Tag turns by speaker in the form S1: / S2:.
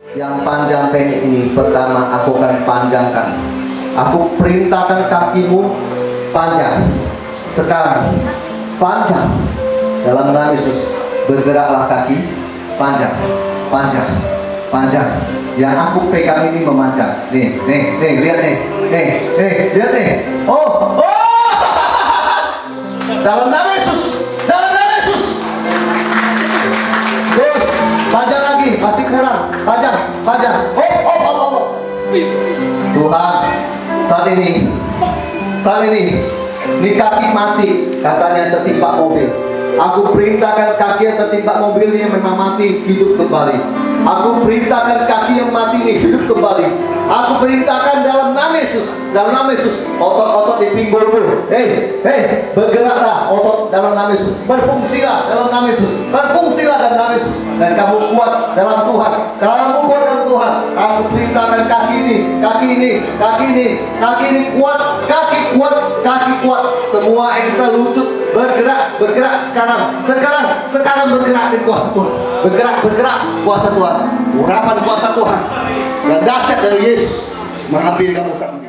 S1: Yang panjang pendek ini pertama aku akan panjangkan. Aku perintahkan kakimu panjang. Sekarang panjang. Dalam nama Yesus bergeraklah kaki panjang, panjang, panjang. Yang aku pegang ini memanjang. Nih, lihat nih, lihat nih. Oh. Dalam nama Yesus, dalam nama Yesus. Terus panjang lagi, masih kurang. Panjang. Oh. Tuhan, saat ini kaki mati, katanya tertimpa mobil. Aku perintahkan kaki yang tertimpa mobil ini yang memang mati hidup kembali. Aku perintahkan kaki yang mati ini hidup kembali. Aku perintahkan dalam nama Yesus, otot-otot di pinggulmu, bergeraklah otot dalam nama Yesus, berfungsilah dalam nama Yesus, berfungsilah dalam nama Yesus, dan kamu kuat dalam Tuhan. Kamu kuat dalam Tuhan. Aku perintahkan kaki ini kuat, kaki kuat, semua ekstra lutut bergerak sekarang bergerak di kuasa Tuhan, bergerak kuasa Tuhan, urapan kuasa Tuhan yang dahsyat dari Yesus menghampiri kamu saat ini.